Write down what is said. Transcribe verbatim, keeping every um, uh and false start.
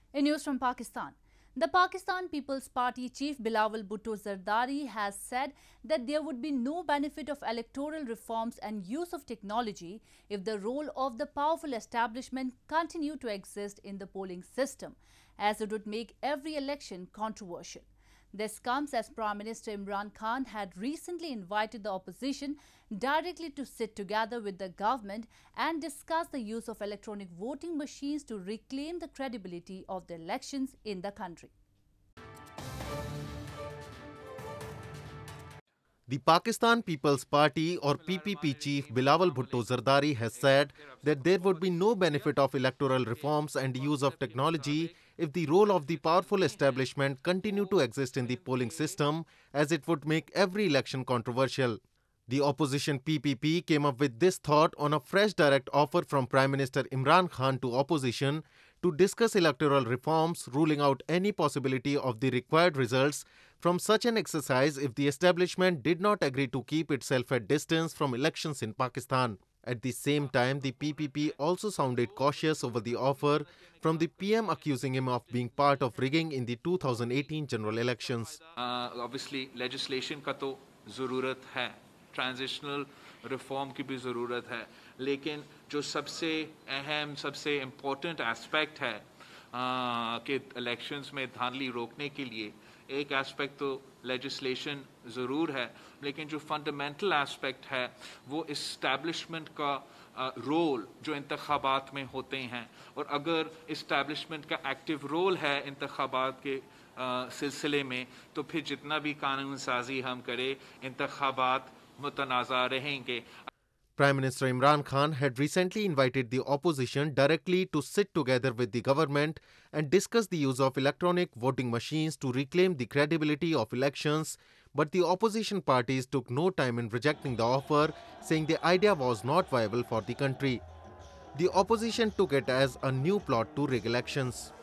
In news from Pakistan, the Pakistan People's Party chief Bilawal Bhutto Zardari has said that there would be no benefit of electoral reforms and use of technology if the role of the powerful establishment continued to exist in the polling system, as it would make every election controversial. This comes as Prime Minister Imran Khan had recently invited the opposition directly to sit together with the government and discuss the use of electronic voting machines to reclaim the credibility of the elections in the country. The Pakistan People's Party or P P P chief Bilawal Bhutto Zardari has said that there would be no benefit of electoral reforms and use of technology if the role of the powerful establishment continued to exist in the polling system, as it would make every election controversial. The opposition P P P came up with this thought on a fresh direct offer from Prime Minister Imran Khan to opposition to discuss electoral reforms, ruling out any possibility of the required results from such an exercise if the establishment did not agree to keep itself at distance from elections in Pakistan. At the same time, the P P P also sounded cautious over the offer from the P M, accusing him of being part of rigging in the two thousand eighteen general elections. Uh, obviously, legislation का तो ज़रूरत है, transitional reform की भी ज़रूरत है, लेकिन जो सबसे अहम सबसे इम्पोर्टेंट एस्पेक्ट है कि इलेक्शंस में धांधली रोकने के लिए एक एस्पेक्ट तो लेजिस्लेशन ज़रूर है, लेकिन जो फंडामेंटल एस्पेक्ट है वो इस्टेब्लिशमेंट का रोल जो इंतखाबात में होते हैं, और अगर इस्टेब्लिशमेंट का एक्टिव रोल है इंतखाबात के सिलसिले में तो फिर जितना भी कानून साजी हम करें इंतखाबात मुतनाज़ा रहेंगे. Prime Minister Imran Khan had recently invited the opposition directly to sit together with the government and discuss the use of electronic voting machines to reclaim the credibility of elections, but the opposition parties took no time in rejecting the offer, saying the idea was not viable for the country. The opposition took it as a new plot to rig elections.